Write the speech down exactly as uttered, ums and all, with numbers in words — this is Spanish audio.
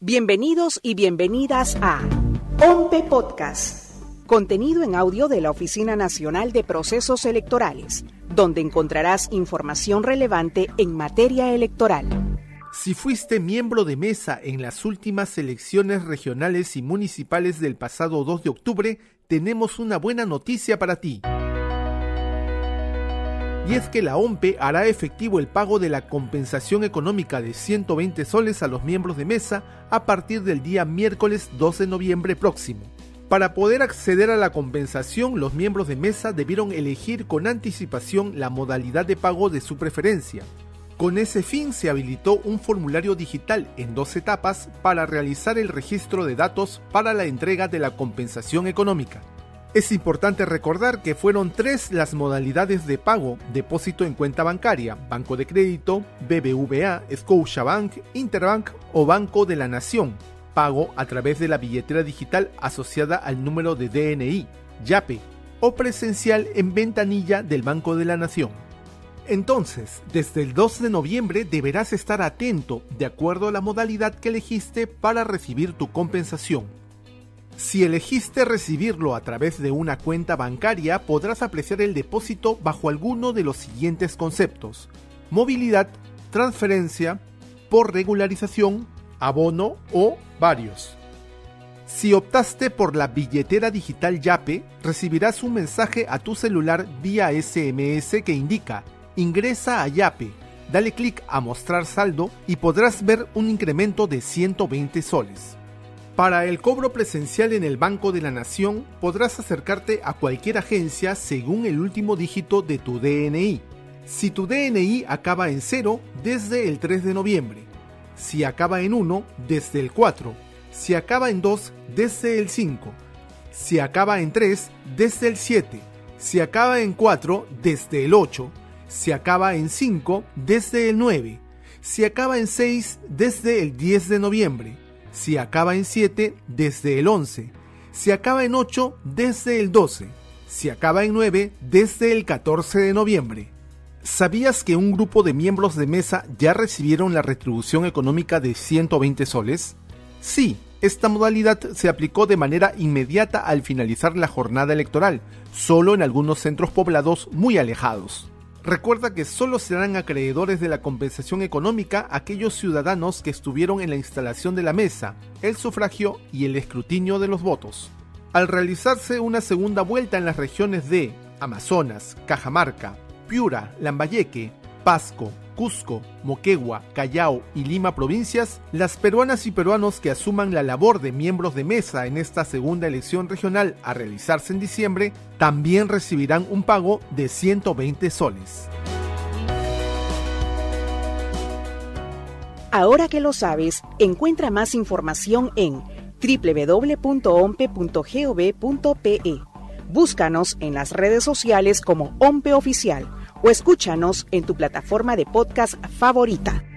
Bienvenidos y bienvenidas a OMPE Podcast, contenido en audio de la Oficina Nacional de Procesos Electorales, donde encontrarás información relevante en materia electoral. Si fuiste miembro de mesa en las últimas elecciones regionales y municipales del pasado dos de octubre, tenemos una buena noticia para ti. Y es que la OMPE hará efectivo el pago de la compensación económica de ciento veinte soles a los miembros de mesa a partir del día miércoles dos de noviembre próximo. Para poder acceder a la compensación, los miembros de mesa debieron elegir con anticipación la modalidad de pago de su preferencia. Con ese fin se habilitó un formulario digital en dos etapas para realizar el registro de datos para la entrega de la compensación económica. Es importante recordar que fueron tres las modalidades de pago: depósito en cuenta bancaria, Banco de Crédito, B B V A, Scotiabank, Interbank o Banco de la Nación, pago a través de la billetera digital asociada al número de D N I, YAPE, o presencial en ventanilla del Banco de la Nación. Entonces, desde el dos de noviembre deberás estar atento de acuerdo a la modalidad que elegiste para recibir tu compensación. Si elegiste recibirlo a través de una cuenta bancaria, podrás apreciar el depósito bajo alguno de los siguientes conceptos: movilidad, transferencia, por regularización, abono o varios. Si optaste por la billetera digital YAPE, recibirás un mensaje a tu celular vía S M S que indica: ingresa a YAPE, dale clic a mostrar saldo y podrás ver un incremento de ciento veinte soles. Para el cobro presencial en el Banco de la Nación, podrás acercarte a cualquier agencia según el último dígito de tu D N I. Si tu D N I acaba en cero, desde el tres de noviembre. Si acaba en uno, desde el cuatro. Si acaba en dos, desde el cinco. Si acaba en tres, desde el siete. Si acaba en cuatro, desde el ocho. Si acaba en cinco, desde el nueve. Si acaba en seis, desde el diez de noviembre. Si acaba en siete, desde el once. Si acaba en ocho, desde el doce. Si acaba en nueve, desde el catorce de noviembre. ¿Sabías que un grupo de miembros de mesa ya recibieron la retribución económica de ciento veinte soles? Sí, esta modalidad se aplicó de manera inmediata al finalizar la jornada electoral, solo en algunos centros poblados muy alejados. Recuerda que solo serán acreedores de la compensación económica aquellos ciudadanos que estuvieron en la instalación de la mesa, el sufragio y el escrutinio de los votos. Al realizarse una segunda vuelta en las regiones de Amazonas, Cajamarca, Piura, Lambayeque, Pasco, Cusco, Moquegua, Callao y Lima provincias, las peruanas y peruanos que asuman la labor de miembros de mesa en esta segunda elección regional a realizarse en diciembre, también recibirán un pago de ciento veinte soles. Ahora que lo sabes, encuentra más información en doble u doble u doble u punto ompe punto gov punto pe. Búscanos en las redes sociales como OMPE Oficial o escúchanos en tu plataforma de podcast favorita.